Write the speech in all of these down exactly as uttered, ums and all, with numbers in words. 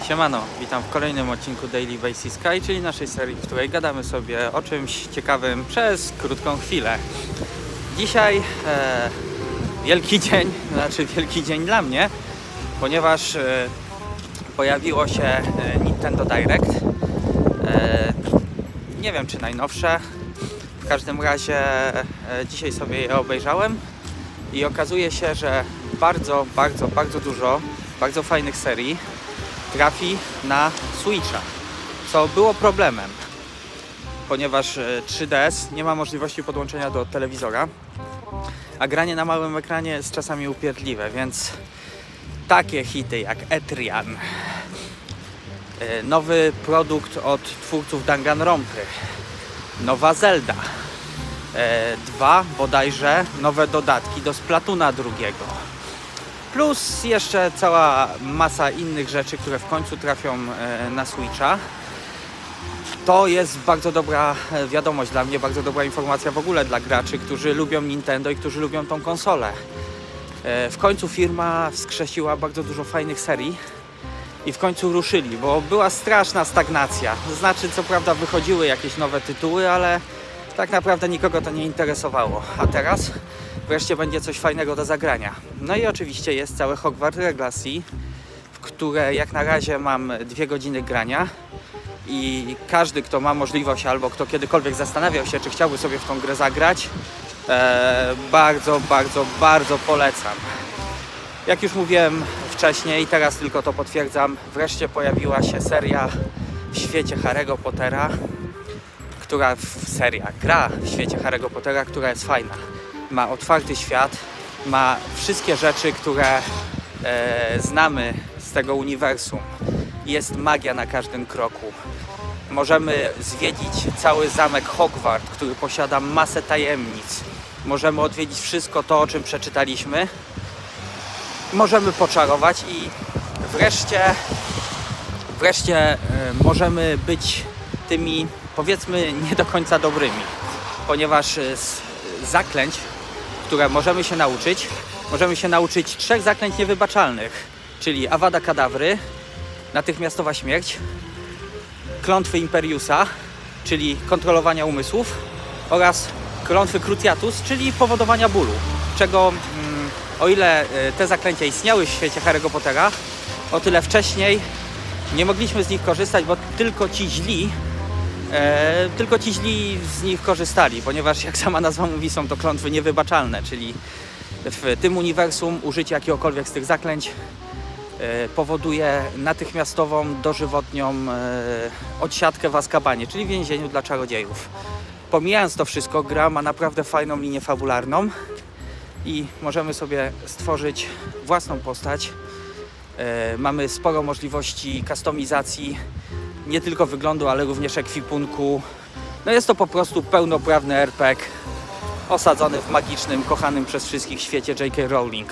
Siemano, witam w kolejnym odcinku Daily Basic Sky, czyli naszej serii, w której gadamy sobie o czymś ciekawym przez krótką chwilę. Dzisiaj e, wielki dzień, znaczy wielki dzień dla mnie, ponieważ e, pojawiło się e, Nintendo Direct. E, nie wiem, czy najnowsze, w każdym razie e, dzisiaj sobie je obejrzałem i okazuje się, że bardzo, bardzo, bardzo dużo bardzo fajnych serii trafi na Switcha, co było problemem, ponieważ trzy D S nie ma możliwości podłączenia do telewizora, a granie na małym ekranie jest czasami upierdliwe, więc takie hity jak Etrian, nowy produkt od twórców Danganronpy, nowa Zelda, dwa bodajże nowe dodatki do Splatoona drugiego, plus jeszcze cała masa innych rzeczy, które w końcu trafią na Switcha. To jest bardzo dobra wiadomość dla mnie, bardzo dobra informacja w ogóle dla graczy, którzy lubią Nintendo i którzy lubią tą konsolę. W końcu firma wskrzesiła bardzo dużo fajnych serii i w końcu ruszyli, bo była straszna stagnacja. Znaczy, co prawda wychodziły jakieś nowe tytuły, ale tak naprawdę nikogo to nie interesowało. A teraz wreszcie będzie coś fajnego do zagrania. No i oczywiście jest całe Hogwarts Legacy, w które jak na razie mam dwie godziny grania i każdy, kto ma możliwość albo kto kiedykolwiek zastanawiał się, czy chciałby sobie w tą grę zagrać, e, bardzo, bardzo, bardzo polecam. Jak już mówiłem wcześniej, teraz tylko to potwierdzam, wreszcie pojawiła się seria w świecie Harry'ego Pottera, która seria, gra w świecie Harry'ego Pottera, która jest fajna. Ma otwarty świat, ma wszystkie rzeczy, które e, znamy z tego uniwersum. Jest magia na każdym kroku. Możemy zwiedzić cały zamek Hogwart, który posiada masę tajemnic. Możemy odwiedzić wszystko to, o czym przeczytaliśmy. Możemy poczarować i wreszcie, wreszcie e, możemy być tymi, powiedzmy, nie do końca dobrymi, ponieważ z zaklęć, które możemy się nauczyć, możemy się nauczyć trzech zaklęć niewybaczalnych, czyli Avada Kedavry, natychmiastowa śmierć, klątwy Imperiusa, czyli kontrolowania umysłów, oraz klątwy Cruciatus, czyli powodowania bólu, czego mm, o ile te zaklęcia istniały w świecie Harry'ego Pottera, o tyle wcześniej nie mogliśmy z nich korzystać, bo tylko ci źli E, tylko ci źli z nich korzystali, ponieważ jak sama nazwa mówi, są to klątwy niewybaczalne, czyli w tym uniwersum użycie jakiegokolwiek z tych zaklęć e, powoduje natychmiastową, dożywotnią e, odsiadkę w Azkabanie, czyli więzieniu dla czarodziejów. Pomijając to wszystko, gra ma naprawdę fajną linię fabularną i możemy sobie stworzyć własną postać. E, mamy sporo możliwości kustomizacji, nie tylko wyglądu, ale również ekwipunku. No jest to po prostu pełnoprawny er pe gie osadzony w magicznym, kochanym przez wszystkich świecie J K Rowling.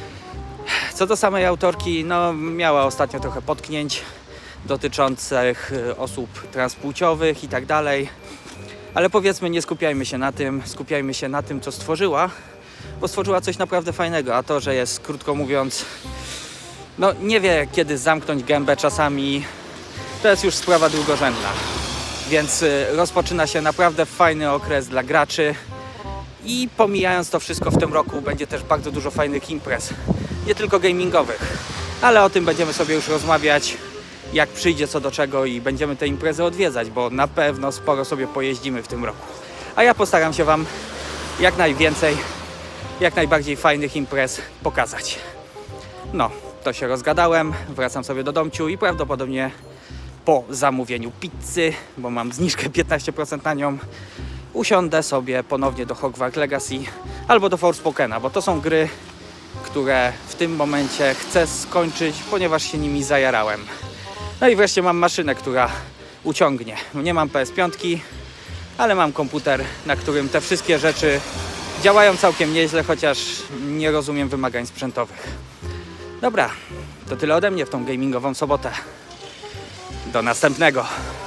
Co do samej autorki, no miała ostatnio trochę potknięć dotyczących osób transpłciowych i tak dalej, ale powiedzmy, nie skupiajmy się na tym, skupiajmy się na tym, co stworzyła, bo stworzyła coś naprawdę fajnego, a to, że jest, krótko mówiąc, no nie wie, kiedy zamknąć gębę czasami, to jest już sprawa drugorzędna, więc rozpoczyna się naprawdę fajny okres dla graczy i pomijając to wszystko, w tym roku będzie też bardzo dużo fajnych imprez, nie tylko gamingowych, ale o tym będziemy sobie już rozmawiać, jak przyjdzie co do czego i będziemy te imprezy odwiedzać, bo na pewno sporo sobie pojeździmy w tym roku. A ja postaram się Wam jak najwięcej, jak najbardziej fajnych imprez pokazać. No, to się rozgadałem, wracam sobie do domciu i prawdopodobnie po zamówieniu pizzy, bo mam zniżkę piętnaście procent na nią, usiądę sobie ponownie do Hogwarts Legacy albo do Forspokena, bo to są gry, które w tym momencie chcę skończyć, ponieważ się nimi zajarałem. No i wreszcie mam maszynę, która uciągnie. Nie mam P S pięć, ale mam komputer, na którym te wszystkie rzeczy działają całkiem nieźle, chociaż nie rozumiem wymagań sprzętowych. Dobra, to tyle ode mnie w tą gamingową sobotę. Do następnego.